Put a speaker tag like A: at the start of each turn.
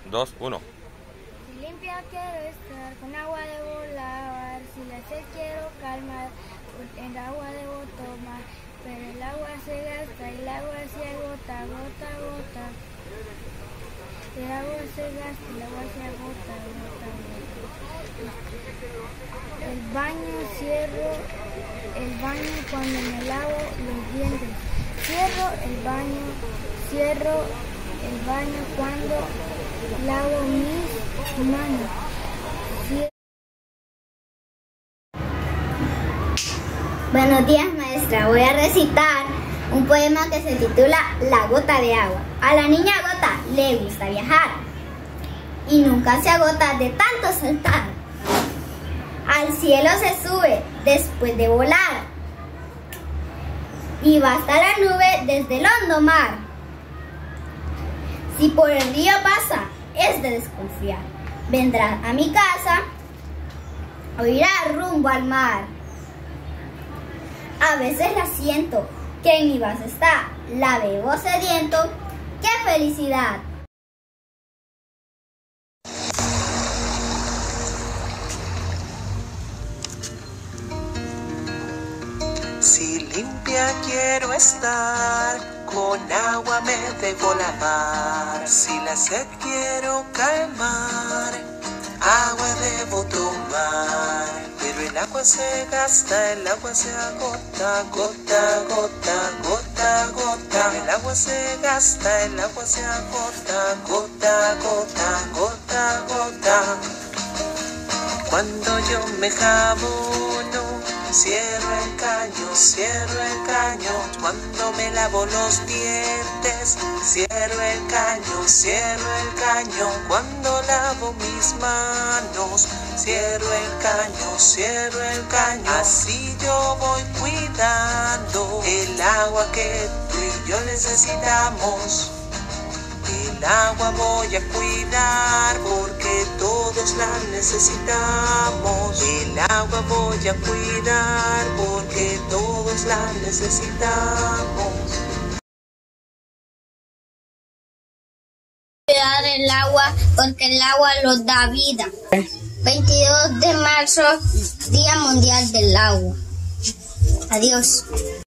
A: 2, 1.
B: Si limpia quiero estar, con agua debo lavar, si la sed quiero calmar, en agua debo tomar, pero el agua se gasta y el agua se agota, gota, gota. El agua se gasta y el agua se agota, gota, gota. El baño cierro, el baño cuando me lavo los dientes. Cierro el baño cuando lavo mis manos.
C: Buenos días, maestra. Voy a recitar un poema que se titula La gota de agua. A la niña gota le gusta viajar y nunca se agota de tanto saltar. Al cielo se sube después de volar y va hasta la nube desde el hondo mar. Si por el río pasa, es de desconfiar. Vendrá a mi casa o irá rumbo al mar. A veces la siento, que en mi vaso está, la bebo sediento, ¡qué felicidad!
D: Si limpia quiero estar, con agua me debo lavar. Si la sed quiero calmar, agua debo tomar. Pero el agua se gasta, el agua se agota, gota, gota, gota, gota. El agua se gasta, el agua se agota, gota, gota, gota, gota. Cuando yo me jabono, cierro el caño, cierro el caño. Cuando me lavo los dientes, cierro el caño, cierro el caño. Cuando lavo mis manos, cierro el caño, cierro el caño. Así yo voy cuidando el agua que tú y yo necesitamos. El agua voy a cuidar porque todos la necesitamos. El agua voy a cuidar porque todos la necesitamos.
C: Cuidar el agua porque el agua nos da vida. 22 de marzo, Día Mundial del Agua. Adiós.